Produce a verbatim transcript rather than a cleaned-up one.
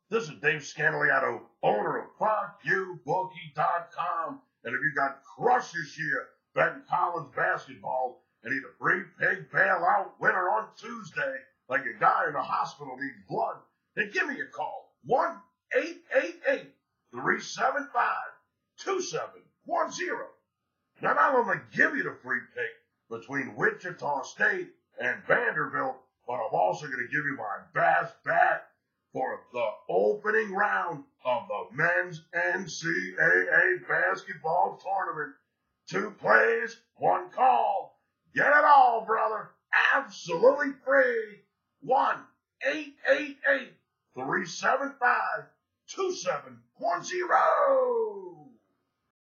This is Dave Scandaliato, owner of fuck you bookie dot com. And if you got crushed this year betting college basketball and need a free pig bailout winner on Tuesday, like a guy in the hospital needs blood, then give me a call. one eight eight eight, three seven five, two seven one zero. Now, not only give you the free pick between Wichita State and Vanderbilt, but I'm also going to give you my best bet for the opening round of the men's N C A A basketball tournament. Two plays, one call. Get it all, brother. Absolutely free. one eight eight eight, three seven five, two seven one zero.